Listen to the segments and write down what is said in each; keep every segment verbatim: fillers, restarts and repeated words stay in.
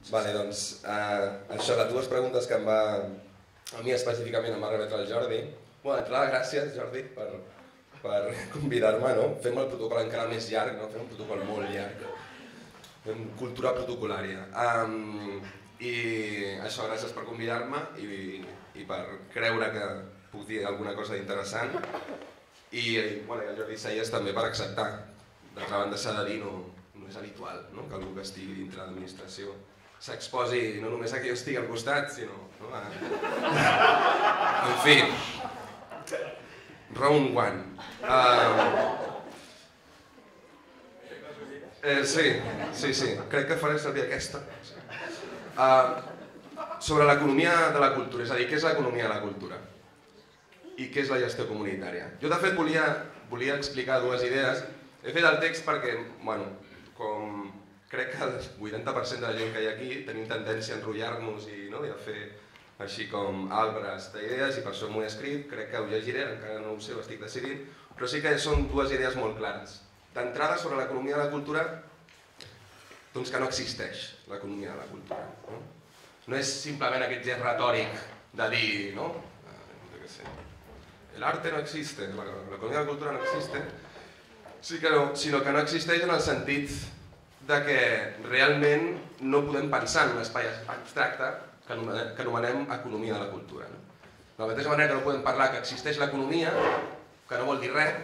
Vale, doncs, això, les dues preguntes que em va, a mi específicament em va remetre el Jordi. Bé, d'entrada, gràcies, Jordi, per, per convidar-me, no? Fem el protocol encara més llarg, no? Fem un protocol molt llarg. Fem cultura protocolària. Um, I això, gràcies per convidar-me i, i per creure que puc dir alguna cosa interessant. I, bueno, i el Jordi Sayas també per acceptar. D'altra banda s'ha de dir, no, no és habitual, no? Que algú que estigui dintre de l'administració s'exposi no només a que jo estigui al costat, sinó... No? A... En fi, round one. Uh... Eh, sí, sí, sí, crec que faré servir aquesta. Uh, sobre l'economia de la cultura, és a dir, què és l'economia de la cultura? I què és la gestió comunitària? Jo, de fet, volia, volia explicar dues idees. He fet el text perquè, bueno, com crec que el vuitanta per cent de la gent que hi ha aquí tenim tendència a enrotllar-nos i, no, i a fer així com arbres d'idees, i per això m'ho he escrit, crec que ho llegiré, encara no ho sé, ho estic decidint, però sí que són dues idees molt clares. D'entrada, sobre l'economia de la cultura, doncs que no existeix l'economia de la cultura. No, no és simplement aquest gest retòric de dir, no? El arte no existe, l'economia de la cultura no existe, sí que no, sinó que no existeix en el sentit de que realment no podem pensar en un espai abstracte que anomenem economia de la cultura. De la mateixa manera que no podem parlar que existeix l'economia, que no vol dir res,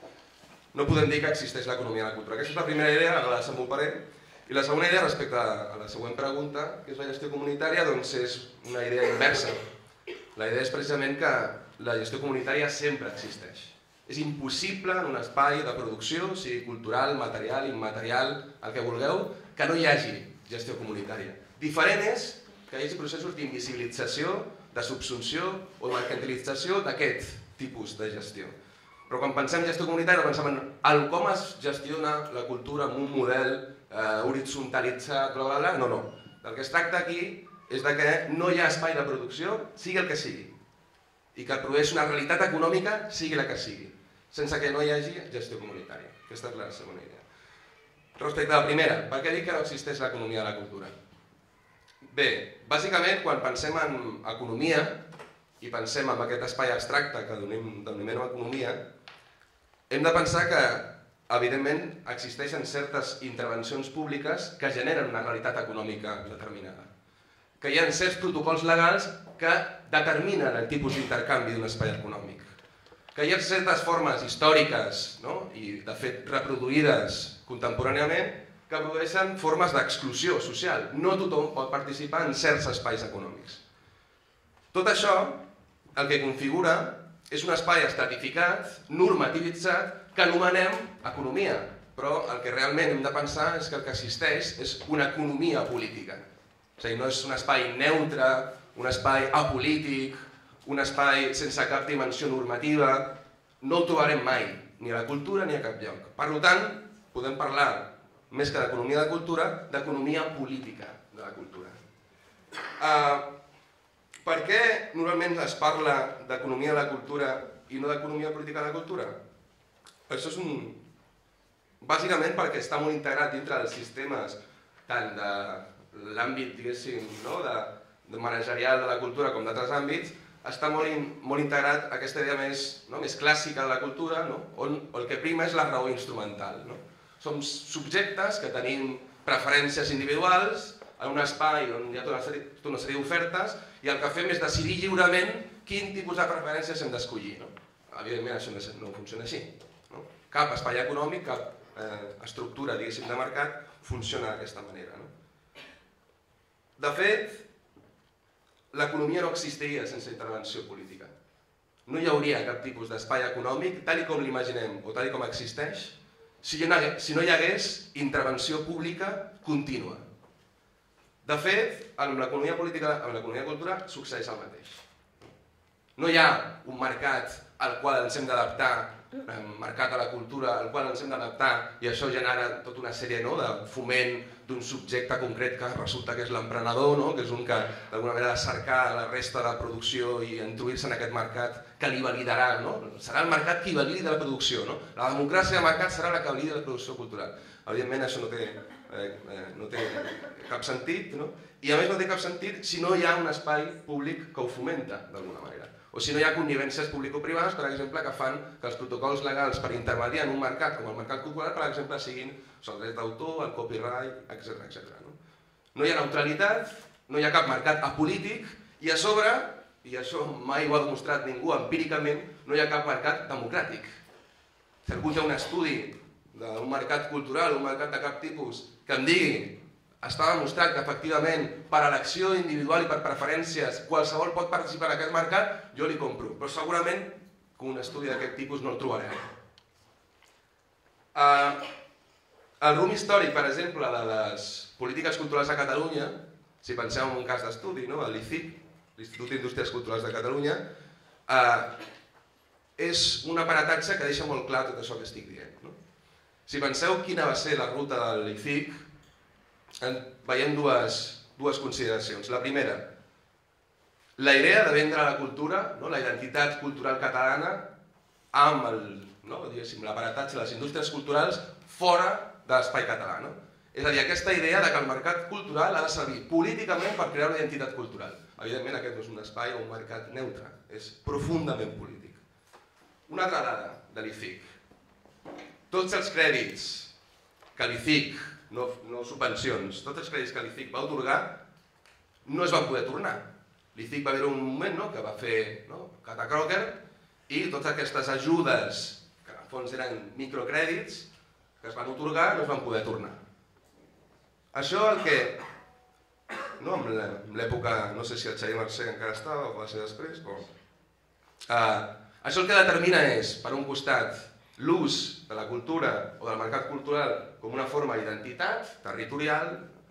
no podem dir que existeix l'economia de la cultura. Aquesta és la primera idea, ara la desenvoluparé. I la segona idea, respecte a la següent pregunta, que és la gestió comunitària, doncs és una idea inversa. La idea és precisament que la gestió comunitària sempre existeix. És impossible en un espai de producció, sigui cultural, material, immaterial, el que vulgueu, que no hi hagi gestió comunitària. Diferent és que hi hagi processos d'invisibilització, de subsunció o de mercantilització d'aquest tipus de gestió. Però quan pensem en gestió comunitària pensem en com es gestiona la cultura en un model eh, horitzontalitzat, bla, bla, bla. No, no. El que es tracta aquí és de que no hi ha espai de producció, sigui el que sigui, i que produeix una realitat econòmica, sigui la que sigui, sense que no hi hagi gestió comunitària. Aquesta és la segona idea. Respecte a la primera, per què dic que no existeix l'economia de la cultura? Bé, bàsicament, quan pensem en economia i pensem en aquest espai abstracte que denominem economia, hem de pensar que, evidentment, existeixen certes intervencions públiques que generen una realitat econòmica determinada. Que hi ha certs protocols legals que determinen el tipus d'intercanvi d'un espai econòmic. Que hi ha certes formes històriques, no? I de fet reproduïdes contemporàniament, que produeixen formes d'exclusió social. No tothom pot participar en certs espais econòmics. Tot això el que configura és un espai estratificat, normativitzat, que anomenem economia. Però el que realment hem de pensar és que el que existeix és una economia política. És a dir, no és un espai neutre, un espai apolític, un espai sense cap dimensió normativa, no el trobarem mai, ni a la cultura ni a cap lloc. Per tant, podem parlar, més que d'economia de cultura, d'economia política de la cultura. Uh, per què normalment es parla d'economia de la cultura i no d'economia política de la cultura? Això és un... Bàsicament perquè està molt integrat dintre dels sistemes tant de l'àmbit, diguéssim, no? de, de managerial de la cultura com d'altres àmbits, està molt, in, molt integrat aquesta idea més, no? més clàssica de la cultura, no? On el que prima és la raó instrumental. No? Som subjectes que tenim preferències individuals en un espai on hi ha tota una sèrie, tota una sèrie d'ofertes i el que fem és decidir lliurement quin tipus de preferències hem d'escollir. No? Evidentment això no funciona així. No? Cap espai econòmic, cap eh, estructura diguéssim de mercat funciona d'aquesta manera. No? De fet, l'economia no existiria sense intervenció política. No hi hauria cap tipus d'espai econòmic, tal com l'imaginem o tal com existeix, si no hi hagués intervenció pública contínua. De fet, amb l'economia política, amb l'economia de cultura, succeeix el mateix. No hi ha un mercat al qual ens hem d'adaptar, un mercat de la cultura al qual ens hem d'adaptar i això genera tota una sèrie no, de foment d'un subjecte concret que resulta que és l'emprenedor, no? Que és un que d'alguna manera ha de cercar la resta de la producció i introduir-se en aquest mercat que li validarà. No? Serà el mercat qui validi la producció. No? La democràcia de mercat serà la que validi la producció cultural. Evidentment això no té no té cap sentit, i a més no té cap sentit si no hi ha un espai públic que ho fomenta d'alguna manera. O si no hi ha connivències público-privades, per exemple, que fan que els protocols legals per intermediar en un mercat com el mercat cultural, per exemple, siguin el dret d'autor, el copyright, etcètera. No hi ha neutralitat, no hi ha cap mercat apolític i a sobre, i això mai ho ha demostrat ningú empíricament, no hi ha cap mercat democràtic. Si algú té un estudi d'un mercat cultural, un mercat de cap tipus, que em digui està demostrat que efectivament per elecció individual i per preferències qualsevol pot participar en aquest mercat, jo li compro. Però segurament que un estudi d'aquest tipus no el trobarem. El rumb històric, per exemple, de les polítiques culturals a Catalunya, si penseu en un cas d'estudi, l'I C I C, l'Institut d'Indústries Culturals de Catalunya, és un aparatatge que deixa molt clar tot això que estic dient. Si penseu quina va ser la ruta de l'I C I C, veiem dues consideracions. La primera, la idea de vendre la cultura, la identitat cultural catalana, amb l'aparatatge de les indústries culturals fora de l'espai català. És a dir, aquesta idea que el mercat cultural ha de servir políticament per crear una identitat cultural. Evidentment aquest no és un espai o un mercat neutre, és profundament polític. Una altra dada de l'I C I C. Tots els crèdits que l'I C I C, no subvencions, tots els crèdits que l'I C I C va atorgar no es van poder tornar. L'I C I C va haver un moment que va fer Cata Crocker i totes aquestes ajudes, que en el fons eren microcrèdits, que es van atorgar no es van poder tornar. Això el que, en l'època, no sé si el Xavier Mercè encara estava o va ser després, però això el que determina és, per un costat, l'ús de la cultura o del mercat cultural com una forma d'identitat territorial,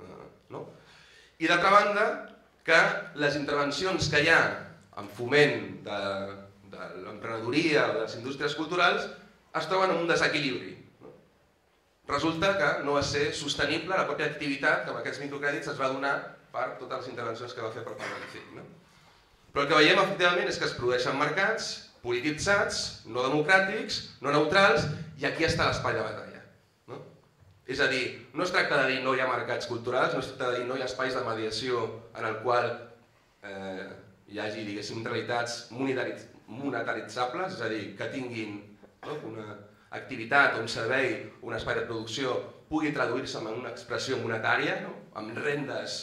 i d'altra banda que les intervencions que hi ha en foment de l'emprenedoria o de les indústries culturals es troben en un desequilibri. Resulta que no va ser sostenible la pròpia activitat que amb aquests microcrèdits es va donar per totes les intervencions que va fer per part de l'I C I C. Però el que veiem efectivament és que es produeixen mercats polititzats, no democràtics, no neutrals, i aquí està l'espai de batalla. És a dir, no es tracta de dir no hi ha mercats culturals, no es tracta de dir no hi ha espais de mediació en el qual hi hagi, diguéssim, realitats monetaritzables, és a dir, que tinguin una activitat, un servei, un espai de producció pugui traduir-se en una expressió monetària, amb rendes.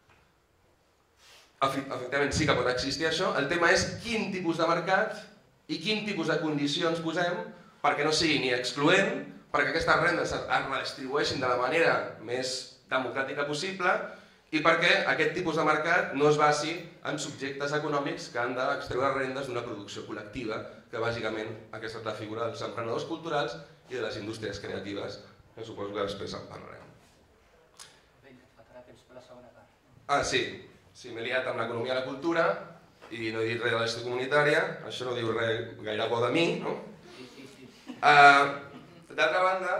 Efectivament sí que pot existir això, el tema és quin tipus de mercat i quin tipus de condicions posem perquè no sigui ni excloent, perquè aquestes rendes es redistribueixin de la manera més democràtica possible i perquè aquest tipus de mercat no es basi en subjectes econòmics que han d'extreure rendes d'una producció col·lectiva, que bàsicament aquesta és la figura dels emprenedors culturals i de les indústries creatives, que suposo que després en parlarem. Ah, sí, sí, m'he liat amb l'economia de la cultura i no he dit res de la gestió comunitària, això no diu res gaire bo de mi, no? D'altra banda,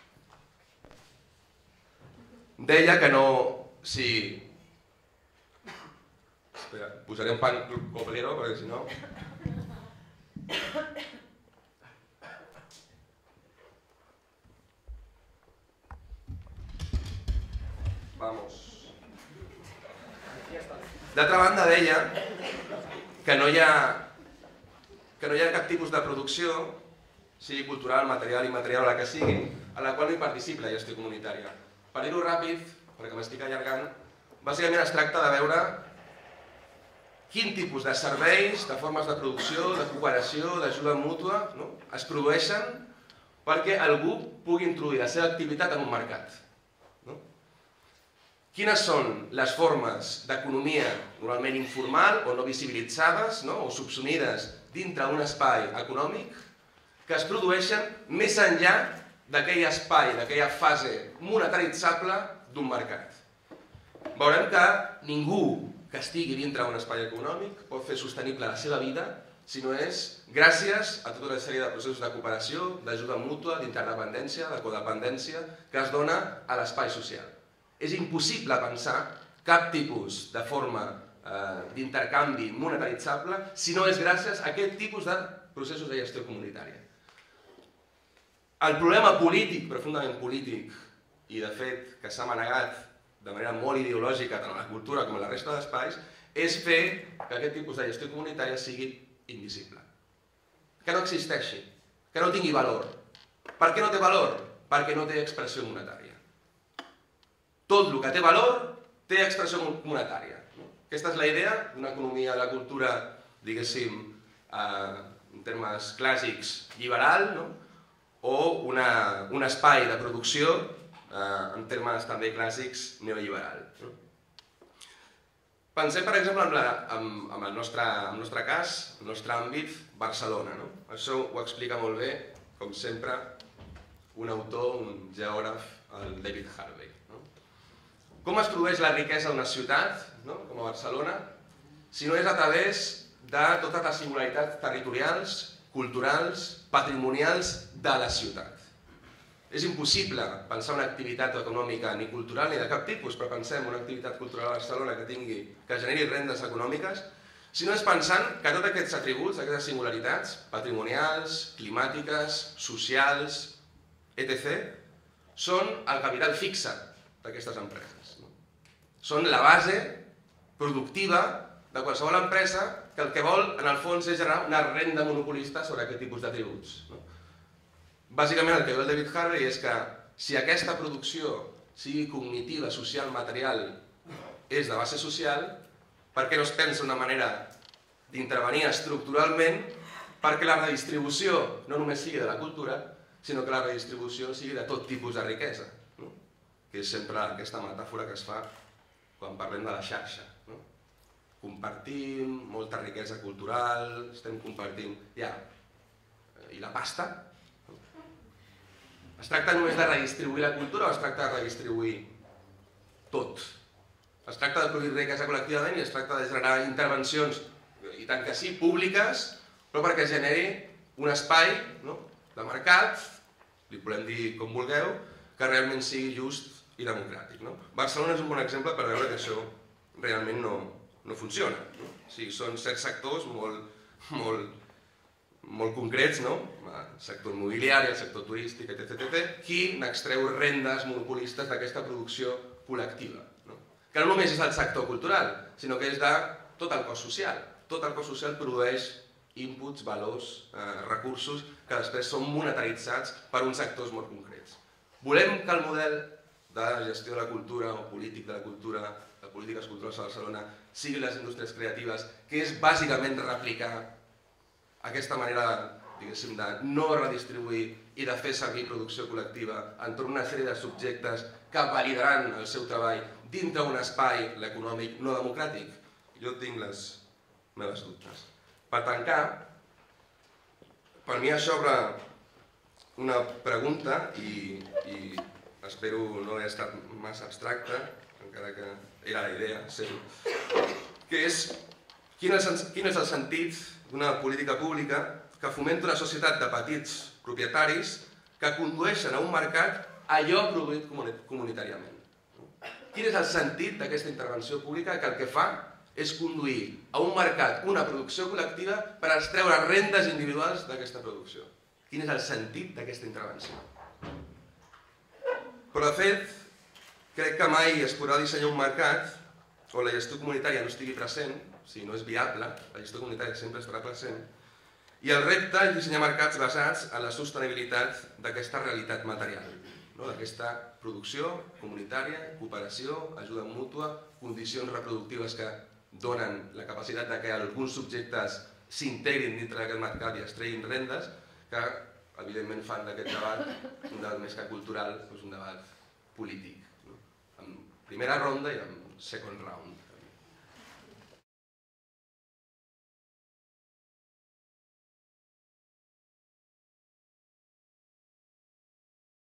deia que no... Si... Espera, posaré un pan coplero, perquè si no... Vamos. D'altra banda, deia que no hi ha que no hi ha cap tipus de producció, sigui cultural, material, immaterial o la que sigui, en la qual no hi participi la gestió comunitària. Per dir-ho ràpid, perquè m'estic allargant, bàsicament es tracta de veure quin tipus de serveis, de formes de producció, de cooperació, d'ajuda mútua es produeixen perquè algú pugui introduir la seva activitat en un mercat. Quines són les formes d'economia normalment informal o no visibilitzades o subsumides dintre d'un espai econòmic que es produeixen més enllà d'aquell espai, d'aquella fase monetaritzable d'un mercat. Veurem que ningú que estigui dintre d'un espai econòmic pot fer sostenible la seva vida si no és gràcies a tota una sèrie de processos de cooperació, d'ajuda mútua, d'interdependència, de codependència que es dona a l'espai social. És impossible pensar cap tipus de forma d'intercanvi monetaritzable si no és gràcies a aquest tipus de processos de gestió comunitària. El problema polític, profundament polític, i de fet que s'ha manegat de manera molt ideològica tant a la cultura com a la resta d'espais, és fer que aquest tipus de gestió comunitària sigui invisible. Que no existeixi, que no tingui valor. Per què no té valor? Perquè no té expressió monetària. Tot el que té valor té expressió monetària. Aquesta és la idea d'una economia de la cultura, diguéssim, en termes clàssics, liberal, o un espai de producció, en termes també clàssics, neoliberal. Pensem, per exemple, en el nostre cas, el nostre àmbit, Barcelona. Això ho explica molt bé, com sempre, un autor, un geògraf, el David Harvey. Com es produeix la riquesa d'una ciutat, com a Barcelona, si no és a través de totes les singularitats territorials, culturals, patrimonials de la ciutat. És impossible pensar una activitat econòmica ni cultural ni de cap tipus, però pensem una activitat cultural a Barcelona que tingui, que generi rendes econòmiques, si no és pensant que tots aquests atributs, aquestes singularitats patrimonials, climàtiques, socials, etcètera, són el capital fixe d'aquestes empreses. Són la base productiva de qualsevol empresa que el que vol, en el fons, és generar una renda monopolista sobre aquest tipus d'atributs. Bàsicament, el que diu el David Harvey és que si aquesta producció, sigui cognitiva, social, material, és de base social, per què no es pensa una manera d'intervenir estructuralment perquè la redistribució no només sigui de la cultura, sinó que la redistribució sigui de tot tipus de riquesa, que és sempre aquesta metàfora que es fa quan parlem de la xarxa. Compartim molta riquesa cultural, estem compartint... Ja, i la pasta? Es tracta només de redistribuir la cultura o es tracta de redistribuir tot? Es tracta de produir riquesa col·lectivament i es tracta de generar intervencions, i tant que sí, públiques, però perquè generi un espai de mercat, li podem dir com vulgueu, que realment sigui just i democràtic. Barcelona és un bon exemple per veure que això realment no funciona. Són certs sectors molt concrets, el sector immobiliari, el sector turístic, etcètera, qui n'extreu rendes monopolistes d'aquesta producció col·lectiva. Que no només és el sector cultural, sinó que és de tot el cos social. Tot el cos social produeix inputs, valors, recursos que després són monetaritzats per uns sectors molt concrets. Volem que el model de gestió de la cultura o polític de la cultura, de polítiques culturals a Barcelona, siguin les indústries creatives, que és bàsicament replicar aquesta manera, diguéssim, de no redistribuir i de fer servir producció col·lectiva entorn una sèrie de subjectes que validaran el seu treball dintre un espai, l'econòmic, no democràtic? Jo tinc les meves dubtes. Per tancar, per mi això obre una pregunta i espero no haver estat massa abstracte, encara que era la idea, que és quin és el sentit d'una política pública que fomenta una societat de petits propietaris que condueixen a un mercat allò produït comunitàriament. Quin és el sentit d'aquesta intervenció pública que el que fa és conduir a un mercat una producció col·lectiva per extreure rendes individuals d'aquesta producció? Quin és el sentit d'aquesta intervenció? Però, de fet, crec que mai es podrà dissenyar un mercat on la gestió comunitària no estigui present, o sigui, no és viable, la gestió comunitària sempre estarà present, i el repte és dissenyar mercats basats en la sostenibilitat d'aquesta realitat material, d'aquesta producció comunitària, cooperació, ajuda mútua, condicions reproductives que donen la capacitat que alguns subjectes s'integrin dintre d'aquest mercat i extreguin rendes, que evidentment fan d'aquest debat un debat més que cultural, un debat polític, en primera ronda i en second round.